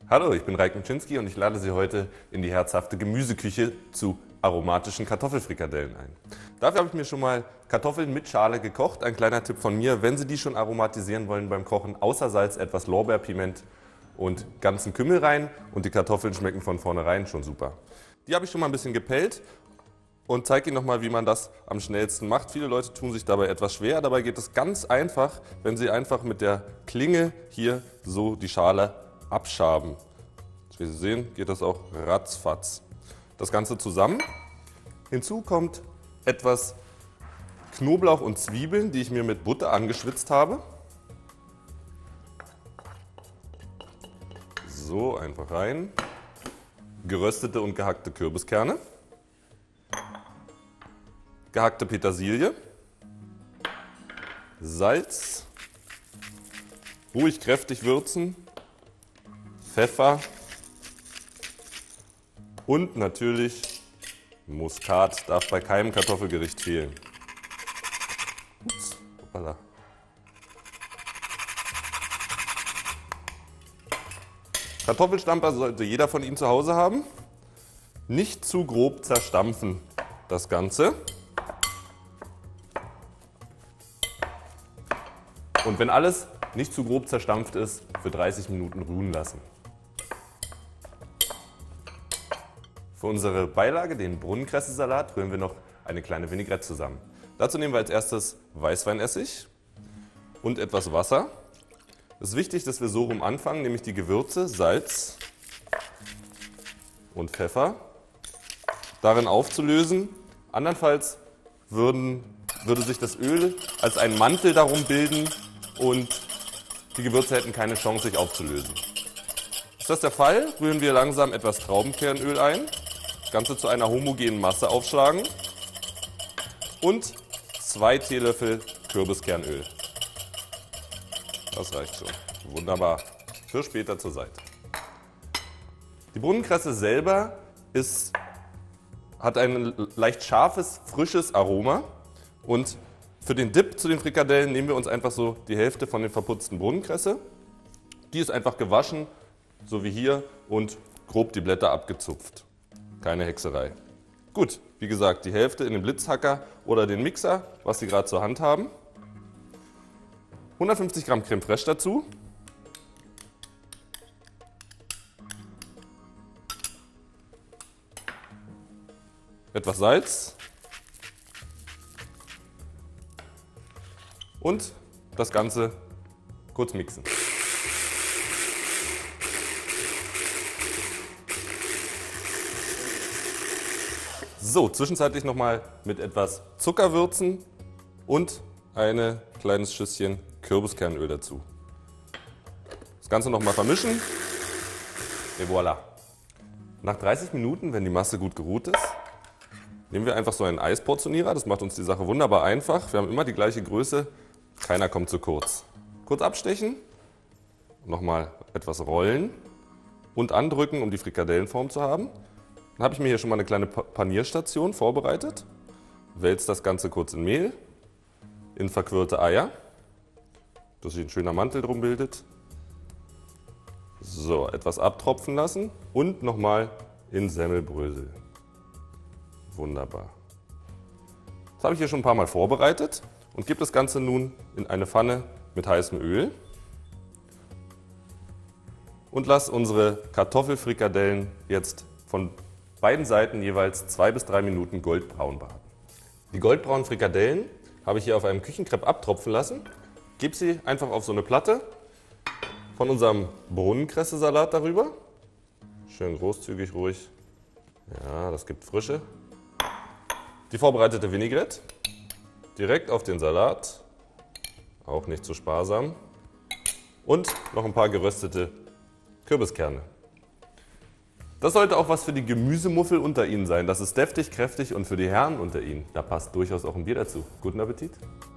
Hallo, ich bin Raik Mczynski und ich lade Sie heute in die herzhafte Gemüseküche zu aromatischen Kartoffelfrikadellen ein. Dafür habe ich mir schon mal Kartoffeln mit Schale gekocht. Ein kleiner Tipp von mir, wenn Sie die schon aromatisieren wollen beim Kochen, außer Salz etwas Lorbeerpiment und ganzen Kümmel rein und die Kartoffeln schmecken von vornherein schon super. Die habe ich schon mal ein bisschen gepellt und zeige Ihnen nochmal, wie man das am schnellsten macht. Viele Leute tun sich dabei etwas schwer, dabei geht es ganz einfach, wenn Sie einfach mit der Klinge hier so die Schale abschaben. Wie Sie sehen, geht das auch ratzfatz. Das Ganze zusammen. Hinzu kommt etwas Knoblauch und Zwiebeln, die ich mir mit Butter angeschwitzt habe. So, einfach rein. Geröstete und gehackte Kürbiskerne. Gehackte Petersilie. Salz. Ruhig kräftig würzen. Pfeffer. Und natürlich Muskat, darf bei keinem Kartoffelgericht fehlen. Ups, hoppala. Kartoffelstamper sollte jeder von Ihnen zu Hause haben. Nicht zu grob zerstampfen das Ganze. Und wenn alles nicht zu grob zerstampft ist, für 30 Minuten ruhen lassen. Für unsere Beilage, den Brunnenkresse-Salat, rühren wir noch eine kleine Vinaigrette zusammen. Dazu nehmen wir als erstes Weißweinessig und etwas Wasser. Es ist wichtig, dass wir so rum anfangen, nämlich die Gewürze, Salz und Pfeffer darin aufzulösen. Andernfalls würde sich das Öl als ein Mantel darum bilden und die Gewürze hätten keine Chance, sich aufzulösen. Ist das der Fall, rühren wir langsam etwas Traubenkernöl ein. Das Ganze zu einer homogenen Masse aufschlagen und 2 Teelöffel Kürbiskernöl. Das reicht schon. Wunderbar. Für später zur Seite. Die Brunnenkresse selber hat ein leicht scharfes, frisches Aroma und für den Dip zu den Frikadellen nehmen wir uns einfach so die Hälfte von den verputzten Brunnenkresse. Die ist einfach gewaschen, so wie hier, und grob die Blätter abgezupft. Keine Hexerei. Gut, wie gesagt, die Hälfte in den Blitzhacker oder den Mixer, was Sie gerade zur Hand haben. 150 Gramm Creme Fraiche dazu. Etwas Salz. Und das Ganze kurz mixen. So, zwischenzeitlich nochmal mit etwas Zucker würzen und ein kleines Schüsschen Kürbiskernöl dazu. Das Ganze nochmal vermischen et voilà. Nach 30 Minuten, wenn die Masse gut geruht ist, nehmen wir einfach so einen Eisportionierer. Das macht uns die Sache wunderbar einfach. Wir haben immer die gleiche Größe, keiner kommt zu kurz. Kurz abstechen, nochmal etwas rollen und andrücken, um die Frikadellenform zu haben. Dann habe ich mir hier schon mal eine kleine Panierstation vorbereitet. Wälze das Ganze kurz in Mehl, in verquirlte Eier, dass sich ein schöner Mantel drum bildet. So, etwas abtropfen lassen und nochmal in Semmelbrösel. Wunderbar. Das habe ich hier schon ein paar Mal vorbereitet und gebe das Ganze nun in eine Pfanne mit heißem Öl und lasse unsere Kartoffelfrikadellen jetzt von beiden Seiten jeweils 2 bis 3 Minuten goldbraun braten. Die goldbraunen Frikadellen habe ich hier auf einem Küchenkrepp abtropfen lassen. Gebe sie einfach auf so eine Platte von unserem Brunnenkresse-Salat darüber. Schön großzügig, ruhig. Ja, das gibt Frische. Die vorbereitete Vinaigrette direkt auf den Salat. Auch nicht zu sparsam. Und noch ein paar geröstete Kürbiskerne. Das sollte auch was für die Gemüsemuffel unter Ihnen sein. Das ist deftig, kräftig und für die Herren unter Ihnen, da passt durchaus auch ein Bier dazu. Guten Appetit!